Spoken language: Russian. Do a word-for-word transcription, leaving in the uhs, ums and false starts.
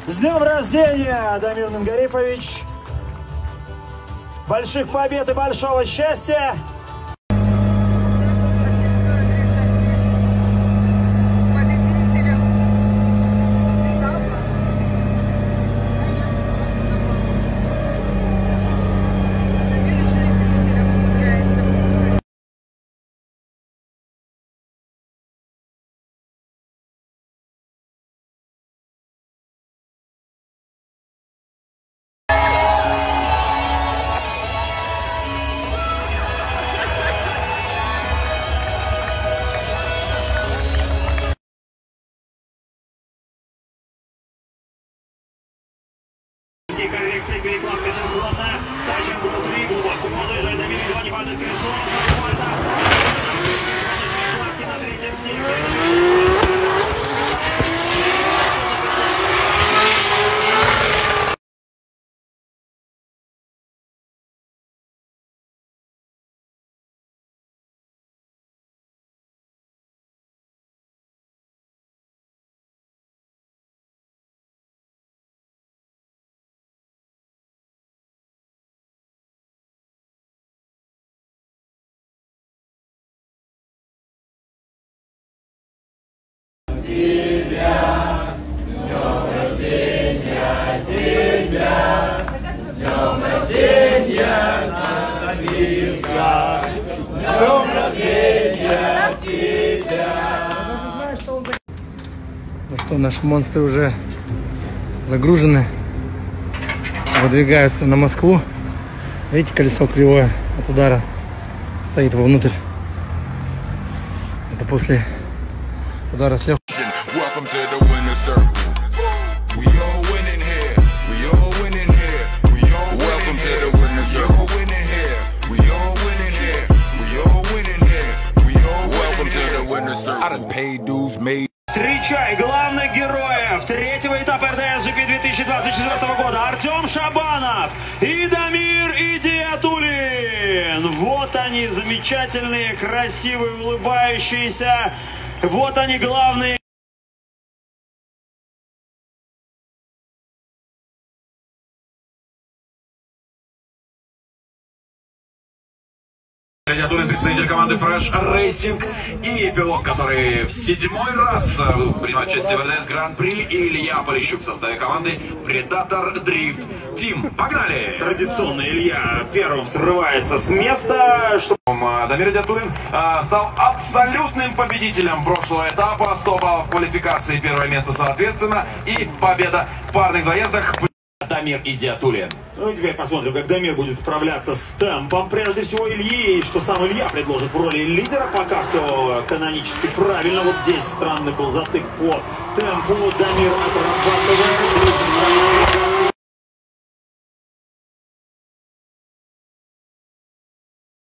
С днем рождения, Дамир Мингарифович! Больших побед и большого счастья! Коррекция, перекладка синхронная. Тачем внутри, глубоко заезжает Дамир, едва не падает колесо с асфальта. Перекладки на третьем секторе. Тебя, с днем рождения тебя, с днем рождения, наша Дамирка, с днем рождения тебя. Ну что, наши монстры уже загружены, выдвигаются на Москву. Видите, колесо кривое от удара стоит вовнутрь. Это после удара с легким. Welcome to the winner circle. We all winning here. We all winning here. We all welcome to the winner circle. We all winning here. We all winning here. We all winning here. We all welcome to the winner circle. I done paid dues, made. Встречай главных героев третьего этапа эр дэ эс джи пи две тысячи двадцать четвёртого года. Артем Шабанов и Дамир Идиатуллин. Вот они, замечательные, красивые, улыбающиеся. Вот они, главные. Идиатуллин, представитель команды Fresh Racing и пилот, который в седьмой раз принимает участие в эр дэ эс Гран-при, и Илья Полищук в составе команды Predator Drift Team. Погнали! Традиционно Илья первым срывается с места, что Дамир Идиатуллин стал абсолютным победителем прошлого этапа. сто баллов квалификации, первое место соответственно, и победа в парных заездах. Дамир Идиатуллин. Ну и теперь посмотрим, как Дамир будет справляться с темпом. Прежде всего Ильи, и что сам Илья предложит в роли лидера. Пока все канонически правильно. Вот здесь странный был затык по темпу. Дамир отрабатывает.